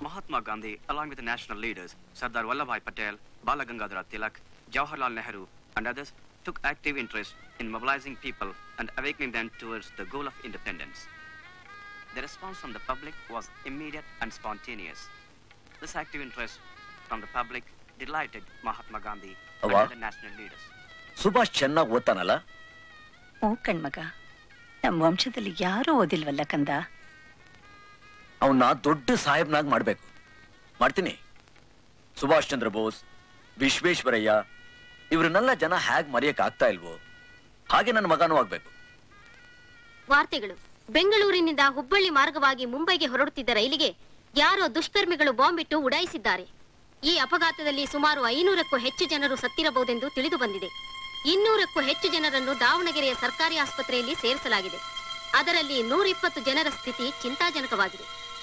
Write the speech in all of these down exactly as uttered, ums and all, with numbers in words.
Mahatma Gandhi, along with the national leaders, Sardar Vallabhbhai Patel, Bala Gangadhar Tilak, Jawaharlal Nehru, and others, took active interest in mobilizing people and awakening them towards the goal of independence. The response from the public was immediate and spontaneous. This active interest from the public delighted Mahatma Gandhi and other national leaders. Subhash ಚೆನ್ನಾಗಿ ಓದ್ತಾನಲ್ಲ? ಓ ಕಣ್ಮಗ, ನಮ್ಮ ವಂಶದಲ್ಲಿ ಯಾರೂ ಓದಿಲ್ವಲ್ಲ ಕಂದ. ಅವನ್ನ ದೊಡ್ಡ ಸಾಹೇಬ್ನಾಗ್ ಮಾಡ್ಬೇಕು. ಮಾಡ್ತೀನಿ. ಸುಭಾಷ್ ಚಂದ್ರ ಬೋಸ್, ವಿಶ್ವೇಶ್ವರಯ್ಯ ಇವರನ್ನೆಲ್ಲ ಜನ ಹೇಗ್ ಮರೆಯಕ್ ಆಗ್ತಾ ಇಲ್ವೋ ಹಾಗೆ ನನ್ನ ಮಗನೂ ಆಗ್ಬೇಕು. ವಾರ್ತೆಗಳು. ಬೆಂಗಳೂರಿನಿಂದ ಹುಬ್ಬಳ್ಳಿ ಮಾರ್ಗವಾಗಿ ಮುಂಬೈಗೆ ಹೊರಡುತ್ತಿದ್ದ ರೈಲಿಗೆ ಯಾರೋ ದುಷ್ಕರ್ಮಿಗಳು ಬಾಂಬ್ ಇಟ್ಟು ಉಡಾಯಿಸಿದ್ದಾರೆ. ಈ ಅಪಘಾತದಲ್ಲಿ ಸುಮಾರು ಐನೂರಕ್ಕೂ ಹೆಚ್ಚು ಜನರು ಸತ್ತಿರಬಹುದೆಂದು ತಿಳಿದು ಬಂದಿದೆ. ಇನ್ನೂರಕ್ಕೂ ಹೆಚ್ಚು ಜನರನ್ನು ದಾವಣಗೆರೆಯ ಸರ್ಕಾರಿ ಆಸ್ಪತ್ರೆಯಲ್ಲಿ ಸೇರಿಸಲಾಗಿದೆ. ಅದರಲ್ಲಿ ನೂರಿಪ್ಪತ್ತು ಜನರ ಸ್ಥಿತಿ ಚಿಂತಾಜನಕವಾಗಿದೆ.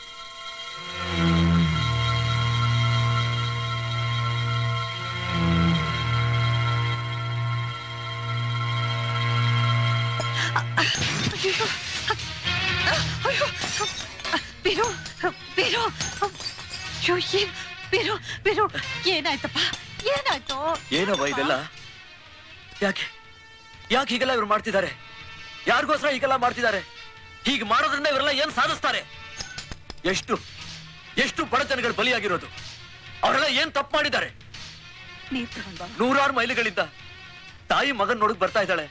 ಏನಾಯ್ತಪ್ಪ? ಏನಾಯ್ತು? ಏನವ ಇದೆಲ್ಲ? ಯಾಕೆ ಯಾಕೆ ಹೀಗೆಲ್ಲ ಇವ್ರು ಮಾಡ್ತಿದ್ದಾರೆ? ಯಾರಿಗೋಸ್ಕರ ಹೀಗೆಲ್ಲ ಮಾಡ್ತಿದ್ದಾರೆ? ಹೀಗೆ ಮಾಡೋದ್ರಿಂದ ಇವರೆಲ್ಲ ಏನ್ ಸಾಧಿಸ್ತಾರೆ? ಎಷ್ಟು ಎಷ್ಟು ಬಡತನಗಳು ಬಲಿಯಾಗಿರೋದು? ಅವರೆಲ್ಲ ಏನ್ ತಪ್ಪು ಮಾಡಿದ್ದಾರೆ? ನೂರಾರು ಮೈಲಿಗಳಿಂದ ತಾಯಿ ಮಗನ್ ನೋಡಕ್ ಬರ್ತಾ ಇದ್ದಾಳೆ,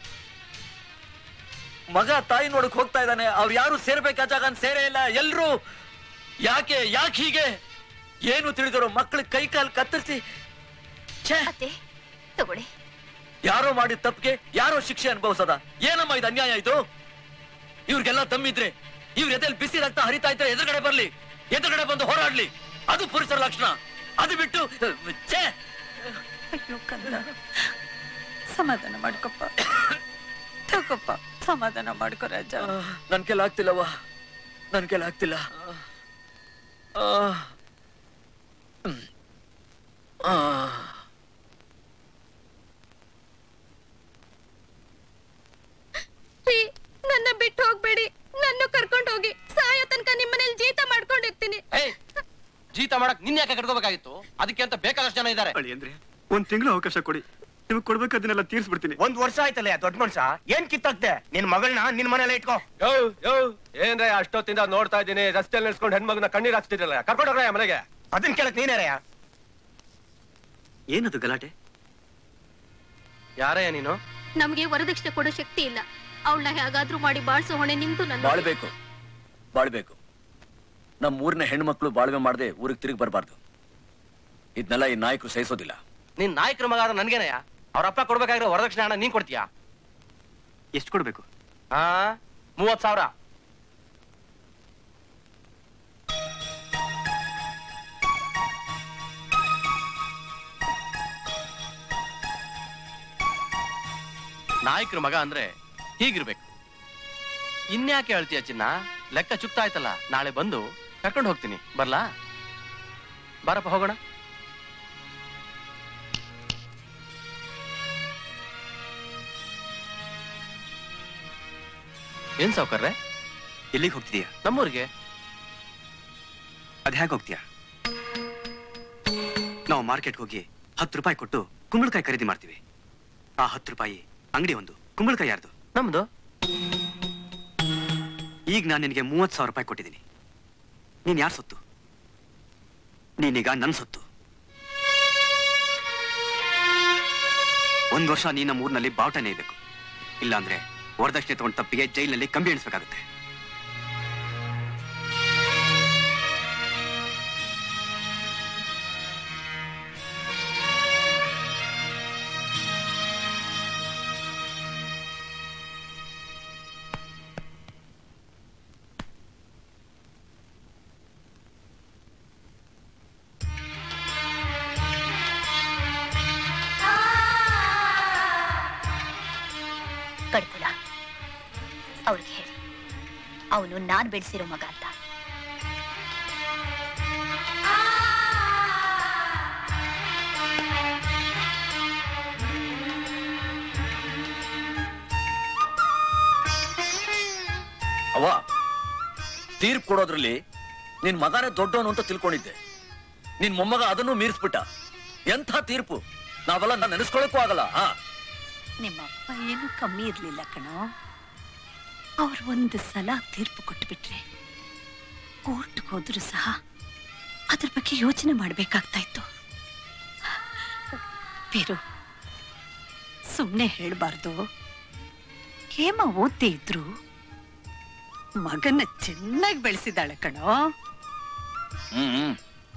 ಮಗ ತಾಯಿ ನೋಡಕ್ ಹೋಗ್ತಾ ಇದ್ದಾನೆ. ಅವ್ರು ಯಾರು ಸೇರ್ಬೇಕಾದ ಜಾಗ ಸೇರೇ ಇಲ್ಲ. ಎಲ್ರು ಯಾಕೆ ಯಾಕೆ ಹೀಗೆ? ಏನು ತಿಳಿದರು ಮಕ್ಕಳ ಕೈ ಕಾಲು ಕತ್ತರಿಸಿ ತಗೊಳ್ಳಿ. ಯಾರೋ ಮಾಡಿದ ತಪ್ಪಿಗೆ ಯಾರೋ ಶಿಕ್ಷೆ ಅನುಭವಿಸದ? ಏನಮ್ಮ ಇದು ಅನ್ಯಾಯ? ಇದು ಇವ್ರಿಗೆಲ್ಲ ತಮ್ಮಿದ್ರೆ ಇವ್ರ ಎದೆಯಲ್ಲಿ ಬಿಸಿ ರಕ್ತ ಹರಿತಾ ಇದ್ರೆ ಎದುರುಗಡೆ ಬರ್ಲಿ, ಎದುರುಗಡೆ ಬಂದು ಹೋರಾಡ್ಲಿ. ಅದು ಪುರುಷರ ಲಕ್ಷಣ. ಅದು ಬಿಟ್ಟು ಸಮಾಧಾನ ಮಾಡ್ಕೊಪ್ಪ, ತಗೋಪ್ಪ, ಸಮಾಧಾನ ಮಾಡ್ಕೊ ರಾಜ. ನನ್ ಕೆಲ ಆಗ್ತಿಲ್ಲವ್ವ, ನನ್ ಕೆಲ ಆಗ್ತಿಲ್ಲ. ನನ್ನ ಬಿಟ್ಟು ಹೋಗ್ಬೇಡಿ, ನನ್ನ ಕರ್ಕೊಂಡು ಹೋಗಿ. ಸಾಯೋ ತನಕ ನಿಮ್ಮನೇಲಿ ಜೀತ ಮಾಡ್ಕೊಂಡಿರ್ತೀನಿ. ಜೀತ ಮಾಡಕ್ ನಿನ್ ಯಾಕೆ ಕಟ್ಕೋಬೇಕಾಗಿತ್ತು? ಅದಕ್ಕೆ ಅಂತ ಬೇಕಾದಷ್ಟು ಜನ ಇದ್ದಾರೆ. ಅಂದ್ರೆ ಒಂದ್ ತಿಂಗಳು ಅವಕಾಶ ಕೊಡಿ, ನಿಮ್ಗೆ ಕೊಡ್ಬೇಕಾದನ್ನೆಲ್ಲ ತೀರ್ಸ್ಬಿಡ್ತೀನಿ. ಒಂದ್ ವರ್ಷ ಆಯ್ತಲ್ಲ ದೊಡ್ಡ ಮನುಷ್ಯ, ಏನ್ ಕಿತ್ತಾಕ್ತೆ? ನಿನ್ ಮಗಳನ್ನ ನಿನ್ ಮನೇಲೆ ಇಟ್ಕೋ. ಯೋ ಯೋ ಏನ್ರ ಅಷ್ಟೊತ್ತಿಂದ ನೋಡ್ತಾ ಇದ್ದೀನಿ, ರಸ್ತೆಯಲ್ಲಿ ನಿಲ್ಸ್ಕೊಂಡು ಹೆಣ್ಮಗನ ಕಣ್ಣೀರ್ ಹಾಕ್ತಿದ್ರಲ್ಲ, ಕರ್ಕೊಂಡೋಗ್ರ ಮನೆಗೆ. ಅದನ್ ಕೇಳಕ್ ನೀನೇರಯ್ಯ? ಏನದು ಗಲಾಟೆ? ಯಾರಯ್ಯ ನೀನು? ನಮ್ಗೆ ವರದಕ್ಷಿಣೆ ಕೊಡೋ ಶಕ್ತಿ ಇಲ್ಲ. ಅವಳನ್ನ ಹೇಗಾದ್ರೂ ಮಾಡಿ ಬಾಳ್ಸೋ ಹೊಣೆ ನಿಮ್ದು. ನನ್ನ ಬಾಳ್ಬೇಕು ಬಾಳ್ಬೇಕು. ನಮ್ ಊರಿನ ಹೆಣ್ಮಕ್ಳು ಬಾಳ್ವೆ ಮಾಡದೆ ಊರಿಗೆ ತಿರುಗಿ ಬರಬಾರ್ದು. ಇದನ್ನೆಲ್ಲ ಈ ನಾಯಕರು ಸಹಿಸೋದಿಲ್ಲ. ನೀನ್ ನಾಯಕರ ಮಗ ಆದ್ರೆ ನನ್ಗೇನಯ್ಯ? ಅವ್ರಪ್ಪ ಕೊಡ್ಬೇಕಾಗಿರೋ ವರದಕ್ಷಿಣೆ ಹಣ ನೀನ್ ಕೊಡ್ತೀಯಾ? ಎಷ್ಟು ಕೊಡ್ಬೇಕು? ಹಾ, ಮೂವತ್ ಸಾವಿರ. ನಾಯಕರ ಮಗ ಅಂದ್ರೆ ಹೀಗಿರ್ಬೇಕು. ಇನ್ಯಾಕೆ ಹೇಳ್ತೀಯ ಚಿನ್ನ? ಲೆಕ್ಕ ಚುಕ್ತಾ ಆಯ್ತಲ್ಲ, ನಾಳೆ ಬಂದು ಕರ್ಕೊಂಡು ಹೋಗ್ತೀನಿ. ಬರ್ಲಾ? ಬಾರಪ್ಪ ಹೋಗೋಣ. ಏನ್ ಸಾವ್ಕಾರ್ರೆ, ಎಲ್ಲಿಗೆ ಹೋಗ್ತಿದೀಯಾ? ನಮ್ಮೂರಿಗೆ. ಅದ್ ಹೇಗೆ ಹೋಗ್ತೀಯಾ? ನಾವು ಮಾರ್ಕೆಟ್ ಹೋಗಿ ಹತ್ತು ರೂಪಾಯಿ ಕೊಟ್ಟು ಕುಂಬಳಕಾಯಿ ಖರೀದಿ ಮಾಡ್ತೀವಿ. ಆ ಹತ್ತು ರೂಪಾಯಿ ಅಂಗಡಿ ಒಂದು, ಕುಂಬಳಕಾಯಿ ಯಾರ್ದು? ನಮ್ದು. ಈಗ ನಾನು ನಿನಗೆ ಮೂವತ್ತು ಸಾವಿರ ರೂಪಾಯಿ ಕೊಟ್ಟಿದ್ದೀನಿ. ನೀನ್ ಯಾರು ಸೊತ್ತು? ನೀನೀಗ ನನ್ನ ಸೊತ್ತು. ಒಂದ್ ವರ್ಷ ನೀನ ಮೂರ್ನಲ್ಲಿ ಬಾವುಟನೇ ಇರಬೇಕು. ಇಲ್ಲಾಂದ್ರೆ ವರದಕ್ಷಿಣೆ ತಗೊಂಡ ತಪ್ಪಿಗೆ ಜೈಲಿನಲ್ಲಿ ಕಂಬಿ ಎಣಿಸ್ಬೇಕಾಗುತ್ತೆ. ಕಡ್ಕುಲ ಅವ್ರಿಗೆ ಹೇಳಿ, ಅವನು ನಾನ್ ಬೆಳೆಸಿರೋ ಮಗ ಅಂತ. ಅವ್ವ, ತೀರ್ಪು ಕೊಡೋದ್ರಲ್ಲಿ ನಿನ್ ಮಗನೇ ದೊಡ್ಡವನು ಅಂತ ತಿಳ್ಕೊಂಡಿದ್ದೆ. ನಿನ್ ಮೊಮ್ಮಗ ಅದನ್ನು ಮೀರಿಸ್ಬಿಟ್ಟ. ಎಂಥ ತೀರ್ಪು! ನಾವೆಲ್ಲ ನೆನೆಸ್ಕೊಳಕ್ಕೂ ಆಗಲ್ಲ. ಹಾ, ನಿಮ್ಮಪ್ಪ ಏನು ಕಮ್ಮಿ ಇರ್ಲಿಲ್ಲ ಕಣೋ. ಅವ್ರು ಒಂದು ಸಲ ತೀರ್ಪು ಕೊಟ್ಬಿಟ್ರೆ ಕೋರ್ಟ್ಗೆ ಹೋದ್ರು ಸಹ ಅದ್ರ ಬಗ್ಗೆ ಯೋಚನೆ ಮಾಡ್ಬೇಕಾಗ್ತಾ ಇತ್ತು. ಬೇರು, ಸುಮ್ನೆ ಹೇಳ್ಬಾರ್ದು. ಹೇಮ ಓದ್ದೇ ಇದ್ರು ಮಗನ್ನ ಚೆನ್ನಾಗಿ ಬೆಳೆಸಿದಾಳೆ ಕಣೋ. ಹ್ಮ್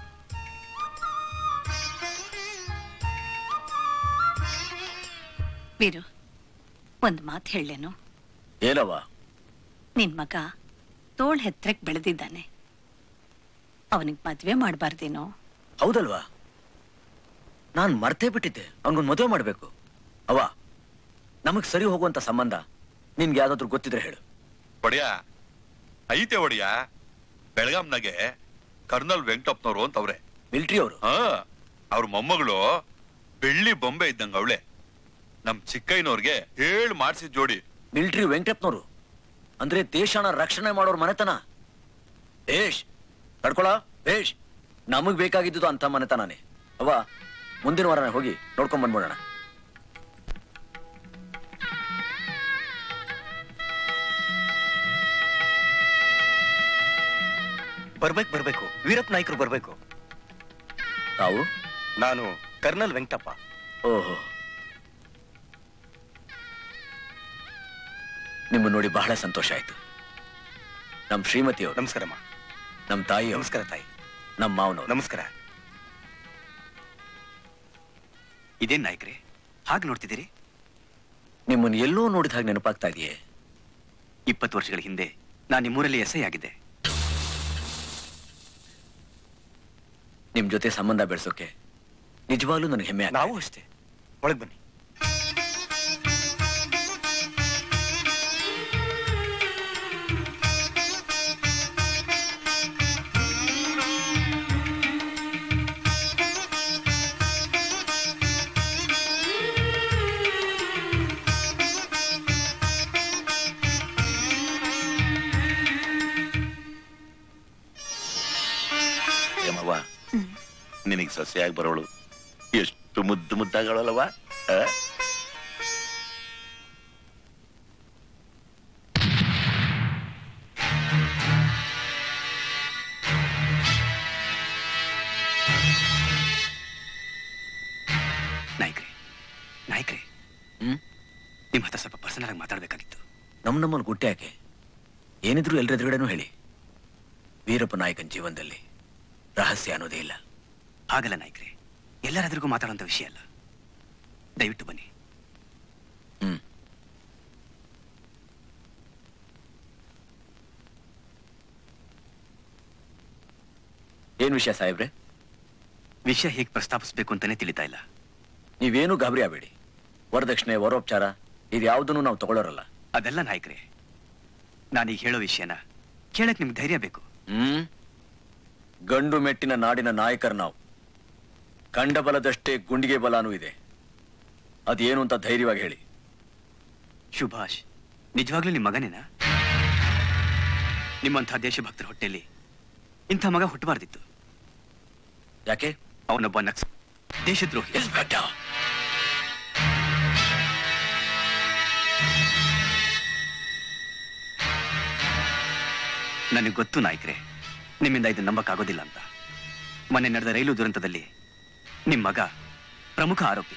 ವೀರು, ಒಂದ್ ಮಾತು ಹೇಳೇನು? ಏನವ? ನಿನ್ ಮಗ ತೋಳ್ ಹೆತ್ರಕ್ ಬೆಳೆದಿದ್ದಾನೆ. ಅವನಿಗೆ ಮದ್ವೆ ಮಾಡ್ಬಾರ್ದೇನೋ? ಹೌದಲ್ವಾ? ನಾನ್ ಮರ್ತೇ ಬಿಟ್ಟಿದ್ದೆ. ಅವನ್ಗೊಂದು ಮದುವೆ ಮಾಡ್ಬೇಕು. ಅವ ನಮಗ್ ಸರಿ ಹೋಗುವಂತ ಸಂಬಂಧ ನಿನ್ಗೆ ಯಾವ್ದಾದ್ರು ಗೊತ್ತಿದ್ರೆ ಹೇಳು. ಒಡೆಯ ಐತೆ ಒಡೆಯ, ಬೆಳಗಾಂನಾಗೆ ಕರ್ನಲ್ ವೆಂಕಟಪ್ಪನವರು ಅಂತ ಅವ್ರೆ, ಮಿಲಿಟರಿ ಅವರು. ಹಾ, ಅವ್ರ ಮೊಮ್ಮಗಳು ಬೆಳ್ಳಿ ಬೊಂಬೆ ಇದ್ದಂಗ ಅವಳೆ. ನಮ್ ಚಿಕ್ಕಯ್ಯನವ್ರಿಗೆ ಹೇಳ್ ಮಾಡ್ಸಿದ್ ಜೋಡಿ. ಮಿಲಿಟರಿ ವೆಂಕಟಪ್ಪನವರು ಅಂದ್ರೆ ದೇಶನ ರಕ್ಷಣೆ ಮಾಡೋರ್ ಮನೆತನ. ಬೇಷ್ ತಡ್ಕೊಳ, ಬೇಷ್. ನಮಗ್ ಬೇಕಾಗಿದ್ದು ಅಂತ ಮನೆತನಾನೇ. ಅವ್ವ, ಮುಂದಿನ ವಾರನೇ ಹೋಗಿ ನೋಡ್ಕೊಂಡ್ ಬಂದ್ಬಿಡೋಣ. ಬರ್ಬೇಕು ಬರ್ಬೇಕು ವೀರಪ್ಪ ನಾಯ್ಕರು ಬರ್ಬೇಕು. ತಾವು? ನಾನು ಕರ್ನಲ್ ವೆಂಕಟಪ್ಪ. ಓಹೋ, ನಿಮ್ಮ ನೋಡಿ ಬಹಳ ಸಂತೋಷ ಆಯ್ತು. ನಮ್ ಶ್ರೀಮತಿಯವರು ನಮಸ್ಕಾರಮ್ಮ. ನಮ್ ತಾಯಿ ನಮಸ್ಕಾರ ತಾಯಿ. ನಮ್ ಮಾವನವರು ನಮಸ್ಕಾರ. ಇದೇನ್ ನಾಯಕ್ರೆ ಹಾಗೆ ನೋಡ್ತಿದ್ದೀರಿ? ನಿಮ್ಮನ್ನು ಎಲ್ಲೋ ನೋಡಿದ ಹಾಗೆ ನೆನಪಾಗ್ತಾ ಇದೆಯೇ? ಇಪ್ಪತ್ತು ವರ್ಷಗಳ ಹಿಂದೆ ನಾನು ನಿಮ್ಮೂರಲ್ಲಿ ಎಸ್ ಐ ಆಗಿದ್ದೆ. ನಿಮ್ ಜೊತೆ ಸಂಬಂಧ ಬೆಳೆಸೋಕೆ ನಿಜವಾಗ್ಲೂ ನನಗೆ ಹೆಮ್ಮೆ. ನಾವು ಅಷ್ಟೇ. ಒಳಗ್ ಬನ್ನಿ. ನಿನಗೆ ಸಸ್ಯಾಗಿ ಬರೋಳು ಎಷ್ಟು ಮುದ್ದು ಮುದ್ದಾಗಳಲ್ವಾ? ನಾಯ್ಕ್ರೆ ನಾಯ್ಕ್ರೆ ಹ್ಮ್ ನಿಮ್ ಹತ್ರ ಸ್ವಲ್ಪ ಪರ್ಸನಲ್ ಆಗಿ ಮಾತಾಡ್ಬೇಕಾಗಿತ್ತು. ನಮ್ ನಮ್ಮನ್ನು ಗುಟ್ಟೆ ಯಾಕೆ? ಏನಿದ್ರು ಎಲ್ರ ಎದುರುಗಡೆನೂ ಹೇಳಿ. ವೀರಪ್ಪ ನಾಯಕನ ಜೀವನದಲ್ಲಿ ರಹಸ್ಯ ಅನ್ನೋದೇ ಇಲ್ಲ. ಹಾಗಲ್ಲ ನಾಯ್ಕ್ರೆ, ಎಲ್ಲರೆದುರಿಗೂ ಮಾತಾಡುವಂತ ವಿಷಯ ಅಲ್ಲ. ದಯವಿಟ್ಟು ಬನ್ನಿ. ಹ್ಮ್ ಏನ್ ವಿಷಯ ಸಾಹೇಬ್ರೆ? ವಿಷಯ ಹೇಗೆ ಪ್ರಸ್ತಾಪಿಸಬೇಕು ಅಂತಾನೆ ತಿಳಿತಾ ಇಲ್ಲ. ನೀವೇನು ಗಾಬರಿ ಆಗಬೇಡಿ. ವರದಕ್ಷಿಣೆ, ವರೋಪಚಾರ ಇದ್ಯಾವುದನ್ನು ನಾವು ತಗೊಳ್ಳೋರಲ್ಲ. ಅದೆಲ್ಲ ನಾಯ್ಕ್ರೆ, ನಾನೀಗ ಹೇಳೋ ವಿಷಯನ ಕೇಳಕ್ ನಿಮ್ಗೆ ಧೈರ್ಯ ಬೇಕು. ಹ್ಮ್ ಗಂಡು ಮೆಟ್ಟಿನ ನಾಡಿನ ನಾಯಕರು ನಾವು. ಕಂಡ ಬಲದಷ್ಟೇ ಗುಂಡಿಗೆ ಬಲಾನೂ ಇದೆ. ಅದೇನು ಅಂತ ಧೈರ್ಯವಾಗಿ ಹೇಳಿ. ಸುಭಾಷ್ ನಿಜವಾಗ್ಲೂ ನಿಮ್ಮ ಮಗನೇನಾ? ನಿಮ್ಮಂಥ ದೇಶಭಕ್ತರ ಹೊಟ್ಟೆಯಲ್ಲಿ ಇಂಥ ಮಗ ಹುಟ್ಟಬಾರ್ದಿತ್ತು. ಯಾಕೆ? ಅವನೊಬ್ಬ ನಕ್ಸ ದೇಶದ್ರೋಹಿ. ನನಗೆ ಗೊತ್ತು ನಾಯ್ಕ್ರೆ, ನಿಮ್ಮಿಂದ ಇದು ನಂಬಕ್ಕಾಗೋದಿಲ್ಲ ಅಂತ. ಮೊನ್ನೆ ನಡೆದ ರೈಲು ದುರಂತದಲ್ಲಿ ನಿಮ್ಮ ಮಗ ಪ್ರಮುಖ ಆರೋಪಿ.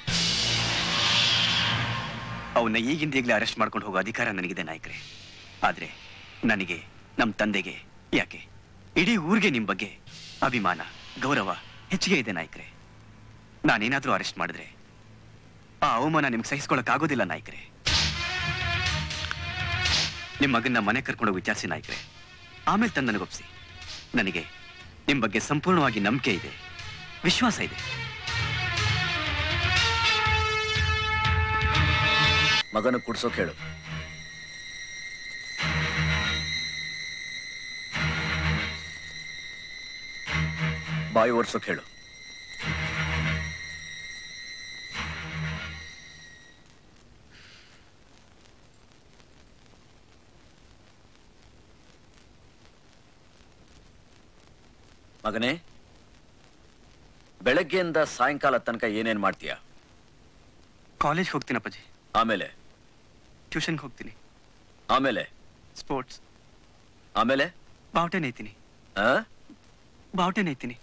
ಅವನ್ನ ಈಗಿಂದ ಈಗಲೇ ಅರೆಸ್ಟ್ ಮಾಡ್ಕೊಂಡು ಹೋಗೋ ಅಧಿಕಾರ ನನಗಿದೆ ನಾಯ್ಕ್ರೆ. ಆದ್ರೆ ನನಗೆ, ನಮ್ಮ ತಂದೆಗೆ, ಯಾಕೆ ಇಡೀ ಊರಿಗೆ ನಿಮ್ ಬಗ್ಗೆ ಅಭಿಮಾನ, ಗೌರವ ಹೆಚ್ಚಿಗೆ ಇದೆ ನಾಯ್ಕ್ರೆ. ನಾನೇನಾದ್ರೂ ಅರೆಸ್ಟ್ ಮಾಡಿದ್ರೆ ಆ ಅವಮಾನ ನಿಮ್ಗೆ ಸಹಿಸ್ಕೊಳಕ್ ಆಗೋದಿಲ್ಲ ನಾಯ್ಕ್ರೆ. ನಿಮ್ ಮಗನ್ನ ಮನೆ ಕರ್ಕೊಂಡೋಗಿ ವಿಚಾರಿಸಿ ನಾಯ್ಕ್ರೆ, ಆಮೇಲೆ ತಂದು ನನಗೊಪ್ಸಿ. ನನಗೆ ನಿಮ್ ಬಗ್ಗೆ ಸಂಪೂರ್ಣವಾಗಿ ನಂಬಿಕೆ ಇದೆ, ವಿಶ್ವಾಸ ಇದೆ. ಮಗನ ಕುಡ್ಸೋಕ್ ಹೇಳು. ಬಾಯಿ ಓಡ್ಸೋಕ್ ಹೇಳು. ಮಗನೇ, ಬೆಳಗ್ಗೆಯಿಂದ ಸಾಯಂಕಾಲ ತನಕ ಏನೇನ್ ಮಾಡ್ತೀಯ? ಕಾಲೇಜ್ ಹೋಗ್ತೀನಿ ಅಪ್ಪಾಜಿ. ಆಮೇಲೆ ಟ್ಯೂಷನ್ಗೆ ಹೋಗ್ತೀನಿ. ಆಮೇಲೆ ಸ್ಪೋರ್ಟ್ಸ್. ಆಮೇಲೆ ಬಾವುಟೆ ನೇಯ್ತೀನಿ. ಆ? ಬಾವುಟೆ ನೇಯ್ತೀನಿ.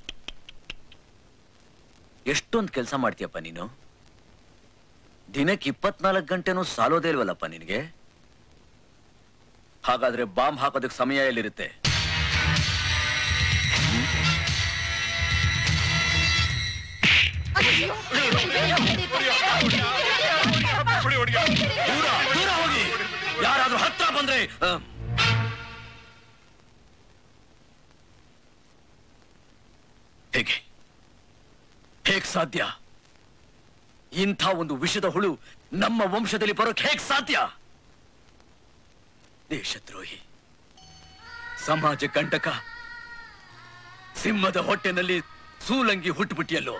ಎಷ್ಟೊಂದು ಕೆಲಸ ಮಾಡ್ತೀಯಪ್ಪ ನೀನು. ದಿನಕ್ಕೆ ಇಪ್ಪತ್ನಾಲ್ಕು ಗಂಟೆನೂ ಸಾಲೋದೇ ಇಲ್ವಲ್ಲಪ್ಪ ನಿನಗೆ. ಹಾಗಾದ್ರೆ ಬಾಂಬ್ ಹಾಕೋದಕ್ಕೆ ಸಮಯ ಎಲ್ಲಿರುತ್ತೆ? ದೂರ ದೂರ ಹೋಗಿ. ಯಾರಾದ್ರೂ ಹತ್ರ ಬಂದ್ರೆ ಆ, ಹೇಗೆ ಹೇಗ್ ಸಾಧ್ಯ? ಇಂಥ ಒಂದು ವಿಷದ ಹುಳು ನಮ್ಮ ವಂಶದಲ್ಲಿ ಬರೋಕ್ ಹೇಗ್ ಸಾಧ್ಯ? ದೇಶದ್ರೋಹಿ, ಸಮಾಜ ಕಂಟಕ, ಸಿಂಹದ ಹೊಟ್ಟೆನಲ್ಲಿ ಸೂಲಂಗಿ ಹುಟ್ಟುಬಿಟ್ಟಿಯಲ್ಲೋ.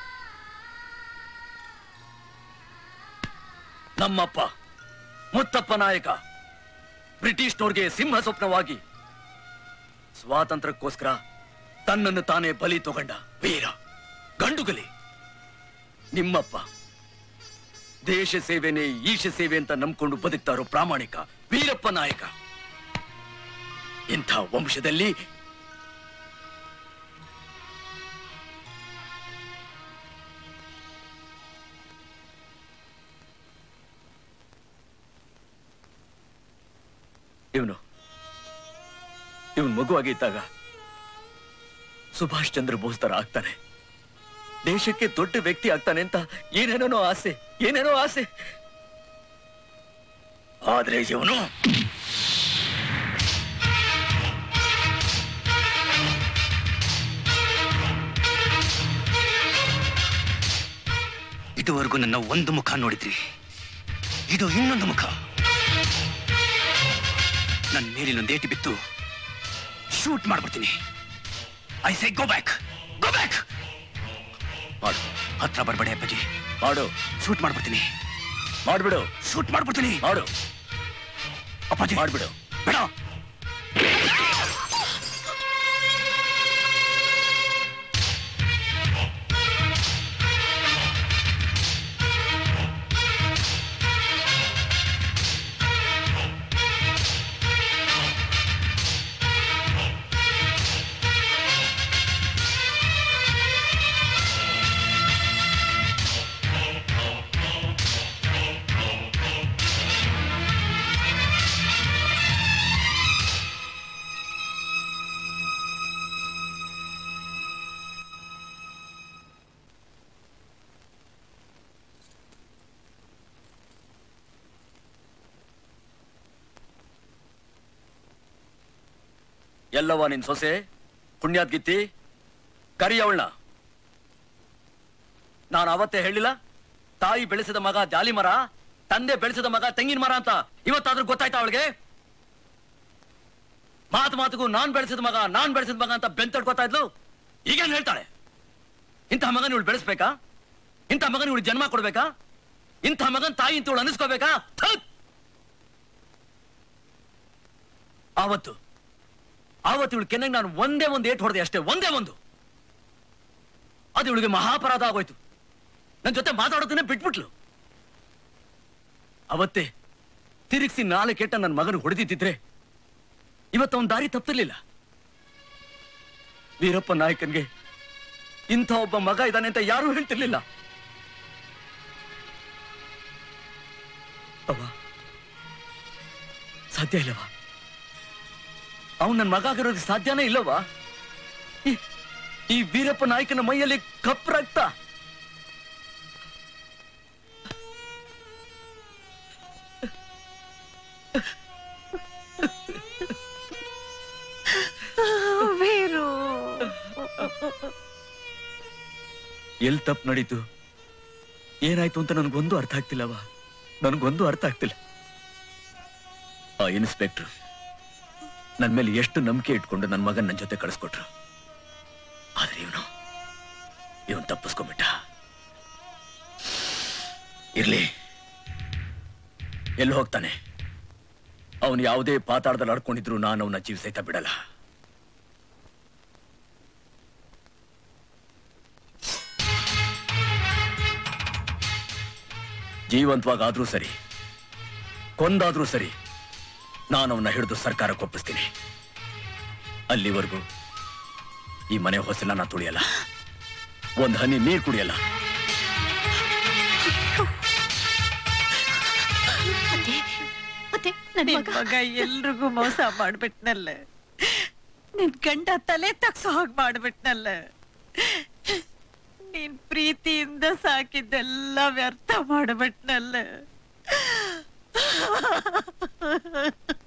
ನಮ್ಮಪ್ಪ ಮುತ್ತಪ್ಪ ನಾಯಕ ಬ್ರಿಟಿಷ್ನವ್ರಿಗೆ ಸಿಂಹ ಸ್ವಪ್ನವಾಗಿ ಸ್ವಾತಂತ್ರ್ಯಕ್ಕೋಸ್ಕರ ತನ್ನನ್ನು ತಾನೇ ಬಲಿ ತಗೊಂಡ ವೀರ ಗಂಡುಗಲಿ. ನಿಮ್ಮಪ್ಪ ದೇಶ ಸೇವೆನೇ ಈಶ ಸೇವೆ ಅಂತ ನಂಬ್ಕೊಂಡು ಬದುಕ್ತಾರೋ ಪ್ರಾಮಾಣಿಕ ವೀರಪ್ಪ ನಾಯಕ. ಇಂಥ ವಂಶದಲ್ಲಿ ಇವನು ಇವನ್ ಮಗುವಾಗಿ ಇದ್ದಾಗ ಸುಭಾಷ್ ಚಂದ್ರ ಬೋಸ್ ತರ ಆಗ್ತಾನೆ, ದೇಶಕ್ಕೆ ದೊಡ್ಡ ವ್ಯಕ್ತಿ ಆಗ್ತಾನೆ ಅಂತ ಏನೇನೋ ಆಸೆ ಏನೇನೋ ಆಸೆ. ಆದ್ರೆ ಇವನು ಇದುವರೆಗೂ ನನ್ನ ಒಂದು ಮುಖ ನೋಡಿದ್ರಿ, ಇದು ಇನ್ನೊಂದು ಮುಖ. ನನ್ನ ಮೇಲಿನೊಂದೇಟಿ ಬಿತ್ತು ಶೂಟ್ ಮಾಡ್ಬಿಡ್ತೀನಿ. I say go back, go back. ಮಾಡು, ಹತ್ರ ಬರ್ಬೇಡಿ ಅಪ್ಪಾಜಿ. ಮಾಡು, ಶೂಟ್ ಮಾಡ್ಬಿಡ್ತೀನಿ. ಮಾಡ್ಬಿಡು, ಶೂಟ್ ಮಾಡ್ಬಿಡ್ತೀನಿ. ಮಾಡು ಅಪ್ಪಾಜಿ ಮಾಡ್ಬಿಡು. ಬೇಡ. ಎಲ್ಲವ ನಿನ್ ಸೊಸೆ ಪುಣ್ಯಾತ್ ಗಿತ್ತಿ? ಕರಿ ಅವಳನ್ನ. ನಾನು ಅವತ್ತೇ ಹೇಳಿಲ್ಲ ತಾಯಿ ಬೆಳೆಸಿದ ಮಗ ಜಾಲಿ ಮರ, ತಂದೆ ಬೆಳೆಸಿದ ಮಗ ತೆಂಗಿನ ಮರ ಅಂತ? ಇವತ್ತಾದ್ರೂ ಗೊತ್ತಾಯ್ತಾ ಅವಳಿಗೆ? ಮಾತು ಮಾತುಗೂ ನಾನ್ ಬೆಳೆಸಿದ ಮಗ ನಾನ್ ಬೆಳೆಸಿದ ಮಗ ಅಂತ ಬೆಂತಡ್ಕೊತಾ ಇದ್ಲು. ಈಗೇನ್ ಹೇಳ್ತಾಳೆ? ಇಂಥ ಮಗನ ಇವಳು ಬೆಳೆಸ್ಬೇಕಾ? ಇಂಥ ಮಗನ ಇವಳು ಜನ್ಮ ಕೊಡ್ಬೇಕಾ? ಇಂಥ ಮಗನ್ ತಾಯಿ ಅಂತ ಇವಳು ಅನಿಸ್ಕೋಬೇಕಾ? ಆವತ್ತು ಆವತ್ತು ಇವಳು ಕೆನ್ನೆಗೆ ನಾನು ಒಂದೇ ಒಂದು ಏಟ್ ಹೊಡೆದೆ ಅಷ್ಟೇ, ಒಂದೇ ಒಂದು. ಅದು ಇವಳಿಗೆ ಮಹಾಪರಾಧ ಆಗೋಯ್ತು. ನನ್ನ ಜೊತೆ ಮಾತಾಡೋದನ್ನೇ ಬಿಟ್ಬಿಟ್ಲು. ಅವತ್ತೇ ತಿರುಗಿಸಿ ನಾಳೆ ಕೆಟ್ಟ ನನ್ನ ಮಗನ ಹೊಡೆದಿದ್ದಿದ್ರೆ ಇವತ್ತು ಅವನ ದಾರಿ ತಪ್ಪಿರ್ಲಿಲ್ಲ. ವೀರಪ್ಪ ನಾಯಕನ್ಗೆ ಇಂಥ ಒಬ್ಬ ಮಗ ಇದ್ದಾನೆ ಅಂತ ಯಾರೂ ಹೇಳ್ತಿರ್ಲಿಲ್ಲ. ಅವ ಸಾಧ್ಯ ಇಲ್ಲವಾ? ಅವನು ನನ್ನ ಮಗ ಆಗಿರೋದಕ್ಕೆ ಸಾಧ್ಯನೇ ಇಲ್ಲವಾ? ಈ ವೀರಪ್ಪ ನಾಯಕನ ಮೈಯಲ್ಲಿ ಕಪ್ಪು ರಕ್ತ. ಎಲ್ ತಪ್ಪು ನಡೀತು, ಏನಾಯ್ತು ಅಂತ ನನ್ಗೊಂದು ಅರ್ಥ ಆಗ್ತಿಲ್ಲವಾ? ನನ್ಗೊಂದು ಅರ್ಥ ಆಗ್ತಿಲ್ಲ. ಆ ಇನ್ಸ್ಪೆಕ್ಟ್ರು ನನ್ ಮೇಲೆ ಎಷ್ಟು ನಂಬಿಕೆ ಇಟ್ಕೊಂಡು ನನ್ನ ಮಗನ್ ನನ್ನ ಜೊತೆ ಕಳಿಸ್ಕೊಟ್ರು. ಆದ್ರೆ ಇವನು ಇವನ್ ತಪ್ಪಿಸ್ಕೊಂಡ್ಬಿಟ್ಟ. ಇರ್ಲಿ, ಎಲ್ಲಿ ಹೋಗ್ತಾನೆ? ಅವನು ಯಾವುದೇ ಪಾತಾಳದಲ್ಲಿ ಆಡ್ಕೊಂಡಿದ್ರು ನಾನು ಅವನ ಜೀವ ಸಹಿತ ಬಿಡಲ್ಲ. ಜೀವಂತವಾಗಾದ್ರೂ ಸರಿ, ಕೊಂದಾದ್ರೂ ಸರಿ, ನಾನು ಅವನ್ನ ಹಿಡಿದು ಸರ್ಕಾರಕ್ಕೆ ಒಪ್ಪಿಸ್ತೀನಿ. ಅಲ್ಲಿವರೆಗೂ ಈ ಮನೆ ಹೊಸಲ ನಾ ತುಳಿಯಲ್ಲ, ಒಂದ್ ಹನಿ ನೀರ್ ಕುಡಿಯಲ್ಲ. ಮಗ ಎಲ್ರಿಗೂ ಮೋಸ ಮಾಡ್ಬಿಟ್ನಲ್ಲ, ನಿನ್ ಗಂಡ ತಲೆ ತಗ್ಸೋ ಹಾಗೆ ಮಾಡ್ಬಿಟ್ನಲ್ಲ. ನೀನ್ ಪ್ರೀತಿಯಿಂದ ಸಾಕಿದ್ದೆಲ್ಲ ವ್ಯರ್ಥ ಮಾಡ್ಬಿಟ್ನಲ್ಲ.